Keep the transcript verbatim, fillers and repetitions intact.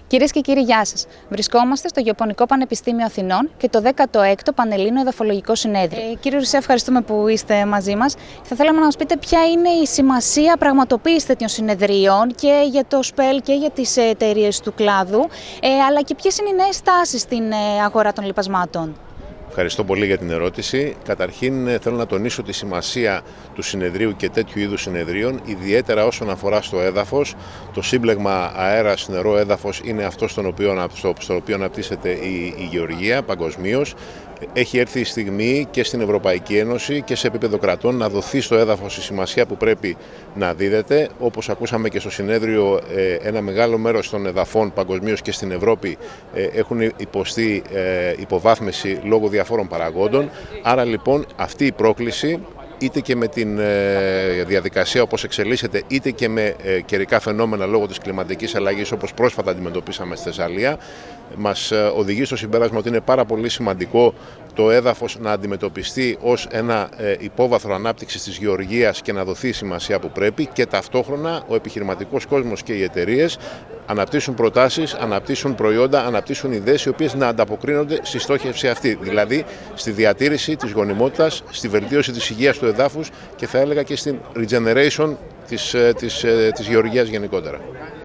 Κυρίες και κύριοι, γεια σας. Βρισκόμαστε στο Γεωπονικό Πανεπιστήμιο Αθηνών και το δέκατο έκτο Πανελλήνιο Εδαφολογικό Συνέδριο. Ε, κύριε Ρουσέ, ευχαριστούμε που είστε μαζί μας. Θα θέλαμε να μας πείτε ποια είναι η σημασία πραγματοποίησης τέτοιων συνεδρίων και για το ΣΠΕΛ και για τις εταιρείες του κλάδου, ε, αλλά και ποιες είναι οι νέες τάσεις στην αγορά των λιπασμάτων. Ευχαριστώ πολύ για την ερώτηση. Καταρχήν θέλω να τονίσω τη σημασία του συνεδρίου και τέτοιου είδους συνεδρίων, ιδιαίτερα όσον αφορά στο έδαφος. Το σύμπλεγμα αέρας, νερό, έδαφος είναι αυτό στον οποίο, στο, στο οποίο αναπτύσσεται η, η γεωργία παγκοσμίως. Έχει έρθει η στιγμή και στην Ευρωπαϊκή Ένωση και σε επίπεδο κρατών να δοθεί στο έδαφος η σημασία που πρέπει να δίδεται. Όπως ακούσαμε και στο συνέδριο, ένα μεγάλο μέρος των εδαφών παγκοσμίως και στην Ευρώπη έχουν υποστεί υποβάθμιση λόγω διαφόρων παραγόντων. Άρα λοιπόν αυτή η πρόκληση, είτε και με την διαδικασία όπως εξελίσσεται, είτε και με καιρικά φαινόμενα λόγω της κλιματικής αλλαγής όπως πρόσφατα αντιμετωπίσαμε στη Θεσσαλία, μας οδηγεί στο συμπέρασμα ότι είναι πάρα πολύ σημαντικό το έδαφος να αντιμετωπιστεί ως ένα υπόβαθρο ανάπτυξης της γεωργίας και να δοθεί η σημασία που πρέπει, και ταυτόχρονα ο επιχειρηματικός κόσμος και οι εταιρείες αναπτύσσουν προτάσεις, αναπτύσσουν προϊόντα, αναπτύσσουν ιδέες οι οποίες να ανταποκρίνονται στη στόχευση αυτή, δηλαδή στη διατήρηση της γονιμότητας, στη βελτίωση της υγείας του εδάφους και θα έλεγα και στην regeneration της, της, της γεωργίας γενικότερα.